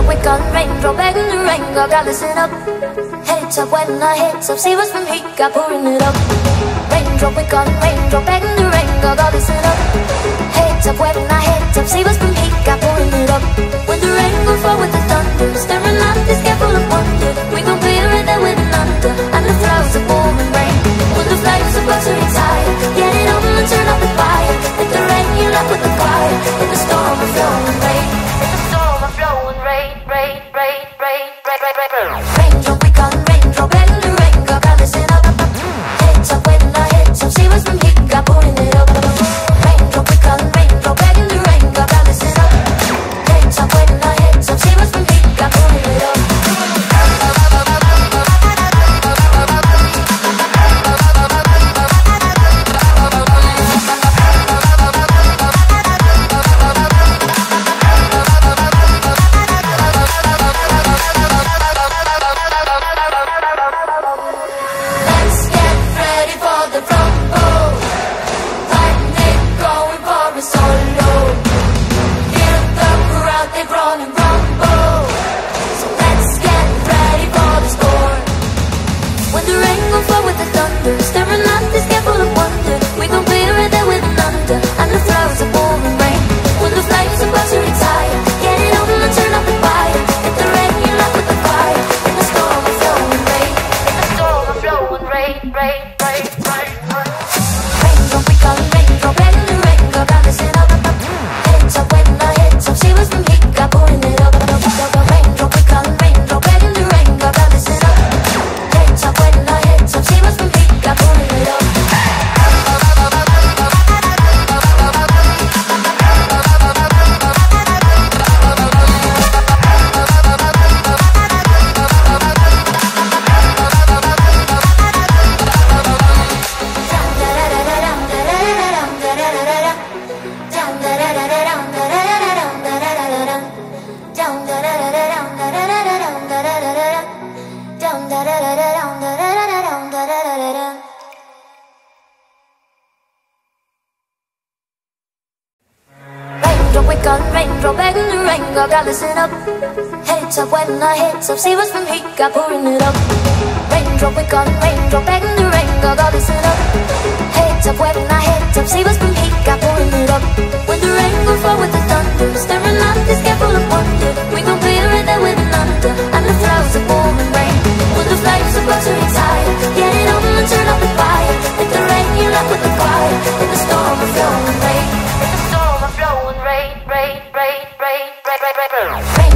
wick on raindrop, begging the rain. God, listen up. Heads up when I hits up, see what's from heat, got pouring it up. Raindrop, wick on raindrop, begging the rain. God, listen up. Heads up when I hits up, see what's from heat, got pouring it up. When the rain will fall with the thunder, staring at this sky full of wonder, we gon' clear it there with an under, and the clouds are pouring rain. When the flames are buzzing higher, get it over and turn up the fire. With the rain, you're left with the fire. In the storm of flowing rain. In the storm of flowing rain, rain, rain, rain, rain, rain, rain, rain. Raindrop, we got raindrop, begging the rain. God, listen up. Heads up when I hit up, see what's from heat, got pouring it up. Raindrop, we got raindrop, begging the rain. God, listen up. Heads up when I hit up, see what's from heat, got pouring it up. Staring at this sky full of wonder, we gon' clear it there with an under, and the flowers are pouring rain. When the flames are about to retire, get it over and turn up the fire. Hit the rain, you're left with the fire. In the storm of flowing rain. In the storm of flowing rain, rain, rain, rain, rain. Raindrop, we got raindrop, begging the rain. God, listen up. Heads up when I hit up, see what's from heat, got pouring it up. Raindrop, we got raindrop, begging the rain. God, listen up. Heads up when I hit up, see what's from heat, got pouring it up. Raindrop, begging the rain. God, listen up. Heads up when I hit up, see what's from heat, got pouring it up. Raindrop, we got raindrop, begging the rain. God, listen up. Heads up when I hit up, see what's from heat, got pouring it up. When the rain will fall with the thunder, staring at this sky full of wonder, we gon' clear it there with an under, and the clouds are pouring rain. When the flames are about to retire, get it over and turn up the fire. With the rain, you're left with the fire. In the storm of flowing rain. In the storm of flowing rain, rain, rain, rain, rain, rain, rain, rain.